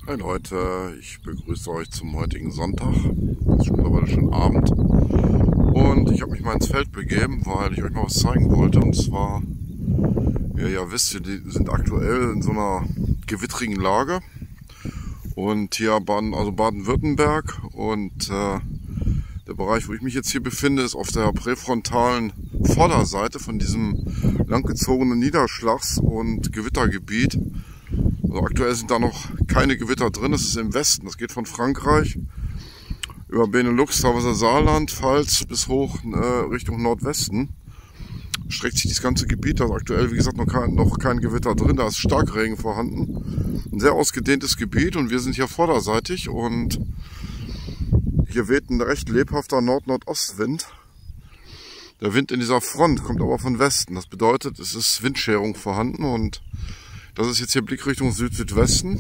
Hi Leute, ich begrüße euch zum heutigen Sonntag. Es ist mittlerweile schon Abend. Und ich habe mich mal ins Feld begeben, weil ich euch mal was zeigen wollte. Und zwar, wie ihr ja wisst, wir sind aktuell in so einer gewittrigen Lage. Und hier Baden-Württemberg. Und der Bereich, wo ich mich jetzt hier befinde, ist auf der präfrontalen Vorderseite von diesem langgezogenen Niederschlags- und Gewittergebiet. Also aktuell sind da noch keine Gewitter drin, es ist im Westen, das geht von Frankreich über Benelux, teilweise Saarland, Pfalz bis hoch Richtung Nordwesten. Streckt sich das ganze Gebiet, da ist aktuell wie gesagt noch kein Gewitter drin, da ist Starkregen vorhanden. Ein sehr ausgedehntes Gebiet und wir sind hier vorderseitig und hier weht ein recht lebhafter Nord-Nordostwind. Der Wind in dieser Front kommt aber von Westen, das bedeutet es ist Windscherung vorhanden und das ist jetzt hier Blickrichtung Süd-Südwesten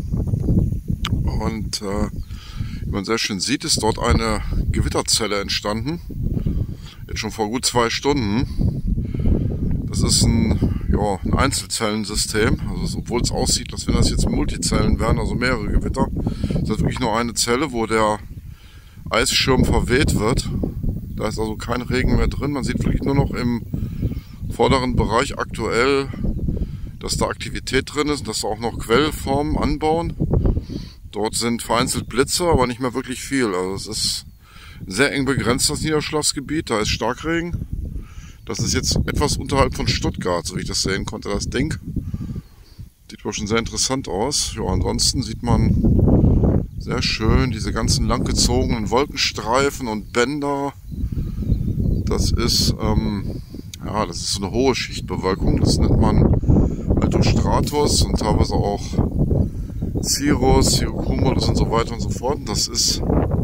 und wie man sehr schön sieht, ist dort eine Gewitterzelle entstanden, jetzt schon vor gut 2 Stunden. Das ist ein Einzelzellensystem, also obwohl es aussieht, als wenn das jetzt Multizellen wären, also mehrere Gewitter. Das ist wirklich nur eine Zelle, wo der Eisschirm verweht wird. Da ist also kein Regen mehr drin, man sieht wirklich nur noch im vorderen Bereich aktuell, dass da Aktivität drin ist, dass da auch noch Quellformen anbauen. Dort sind vereinzelt Blitze, aber nicht mehr wirklich viel. Also es ist sehr eng begrenzt, das Niederschlagsgebiet. Da ist Starkregen. Das ist jetzt etwas unterhalb von Stuttgart, so wie ich das sehen konnte, das Ding. Sieht aber schon sehr interessant aus. Ja, ansonsten sieht man sehr schön diese ganzen langgezogenen Wolkenstreifen und Bänder. Das ist so eine hohe Schichtbewölkung. Das nennt man Altostratus und teilweise auch Cirrocumulus und so weiter und so fort. Und das ist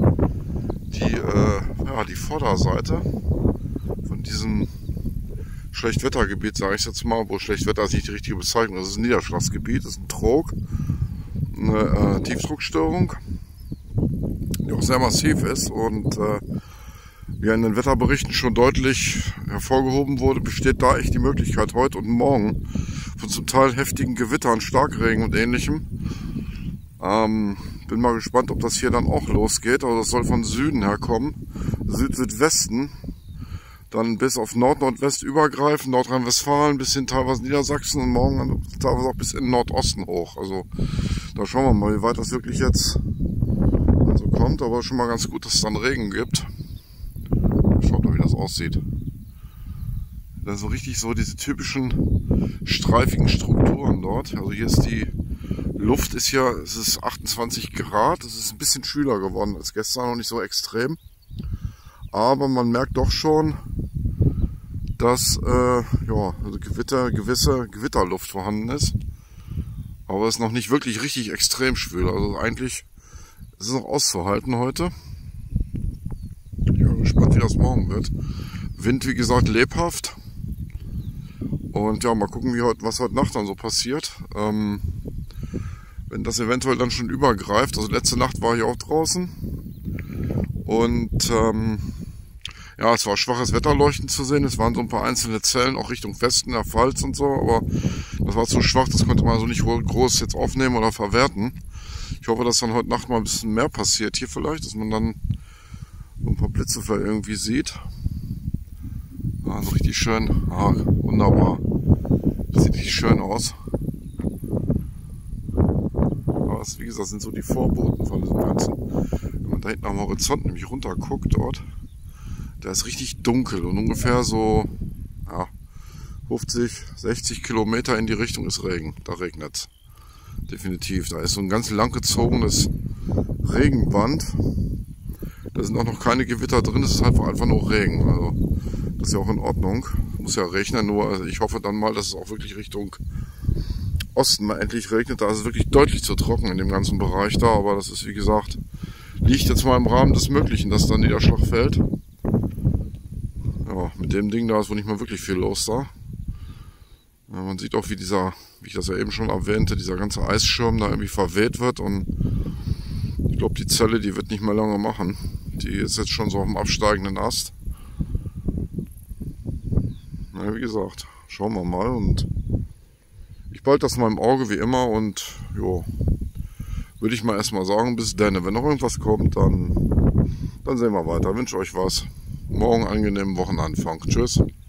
die Vorderseite von diesem Schlechtwettergebiet, sage ich jetzt mal, wo Schlechtwetter ist nicht die richtige Bezeichnung. Das ist ein Niederschlagsgebiet, das ist ein Trog, eine Tiefdruckstörung, die auch sehr massiv ist und wie in den Wetterberichten schon deutlich hervorgehoben wurde, besteht da echt die Möglichkeit heute und morgen von zum Teil heftigen Gewittern, Starkregen und ähnlichem. Bin mal gespannt, ob das hier dann auch losgeht. Also das soll von Süden her kommen, Süd-Südwesten, dann bis auf Nord-Nordwest übergreifen, Nordrhein-Westfalen bis hin teilweise Niedersachsen und morgen dann teilweise auch bis in den Nordosten hoch. Also da schauen wir mal, wie weit das wirklich jetzt so kommt, aber schon mal ganz gut, dass es dann Regen gibt. Schaut mal, wie das aussieht. Das ist so richtig so diese typischen streifigen Strukturen dort. Also hier ist die Luft es ist 28 Grad, es ist ein bisschen kühler geworden als gestern, noch nicht so extrem. Aber man merkt doch schon, dass gewisse Gewitterluft vorhanden ist. Aber es ist noch nicht wirklich richtig extrem schwül. Also eigentlich ist es noch auszuhalten heute. Ich bin gespannt, wie das morgen wird. Wind, wie gesagt, lebhaft. Und ja, mal gucken, was heute Nacht dann so passiert. Wenn das eventuell dann schon übergreift. Also letzte Nacht war ich auch draußen. Und es war schwaches Wetterleuchten zu sehen. Es waren so ein paar einzelne Zellen, auch Richtung Westen, der Pfalz und so. Aber das war zu schwach, das konnte man also nicht groß jetzt aufnehmen oder verwerten. Ich hoffe, dass dann heute Nacht mal ein bisschen mehr passiert hier vielleicht, dass man dann so ein paar Blitze vielleicht irgendwie sieht. Also richtig schön, wunderbar. Das sieht richtig schön aus. Aber das, wie gesagt, sind so die Vorboten von diesem Ganzen. Wenn man da hinten am Horizont nämlich runter guckt dort, der ist richtig dunkel und ungefähr so 50, 60 Kilometer in die Richtung ist Regen. Da regnet es. Definitiv. Da ist so ein ganz langgezogenes Regenband. Da sind auch noch keine Gewitter drin, es ist einfach nur Regen. Also das ist ja auch in Ordnung. Muss ja regnen, nur ich hoffe dann mal, dass es auch wirklich Richtung Osten mal endlich regnet. Da ist es wirklich deutlich zu trocken in dem ganzen Bereich da, aber das ist, wie gesagt, liegt jetzt mal im Rahmen des Möglichen, dass da Niederschlag fällt. Ja, mit dem Ding da ist wohl nicht mal wirklich viel los da. Ja, man sieht auch, wie ich das ja eben schon erwähnte, dieser ganze Eisschirm da irgendwie verweht wird und ich glaube, die Zelle, die wird nicht mehr lange machen. Die ist jetzt schon so auf dem absteigenden Ast. Na, wie gesagt, schauen wir mal und ich behalte das mal im Auge wie immer und würde ich mal erstmal sagen, bis dann. Wenn noch irgendwas kommt, dann sehen wir weiter. Ich wünsche euch was. Morgen angenehmen Wochenanfang. Tschüss.